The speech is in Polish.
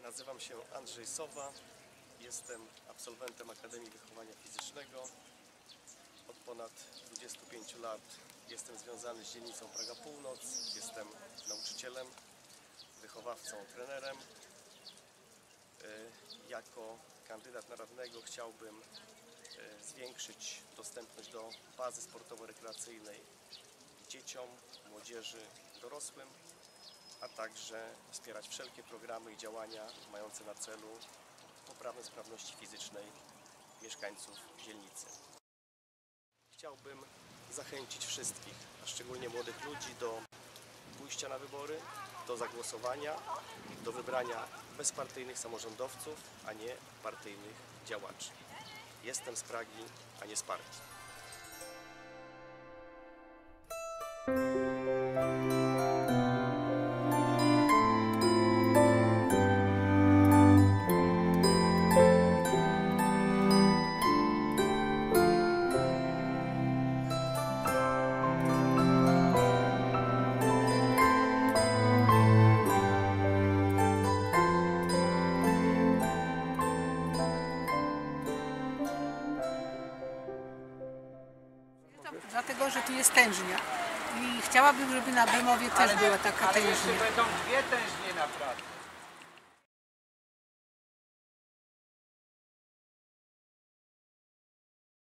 Nazywam się Andrzej Sowa, jestem absolwentem Akademii Wychowania Fizycznego. Od ponad 25 lat jestem związany z dzielnicą Praga Północ, jestem nauczycielem, wychowawcą, trenerem. Jako kandydat na radnego chciałbym zwiększyć dostępność do bazy sportowo-rekreacyjnej dzieciom, młodzieży, dorosłym, a także wspierać wszelkie programy i działania mające na celu poprawę sprawności fizycznej mieszkańców dzielnicy. Chciałbym zachęcić wszystkich, a szczególnie młodych ludzi, do pójścia na wybory, do zagłosowania, do wybrania bezpartyjnych samorządowców, a nie partyjnych działaczy. Jestem z Pragi, a nie z partii. Dlatego, że tu jest tężnia i chciałabym, żeby na Bemowie też była taka tężnia. Ale jeszcze będą dwie tężnie naprawdę.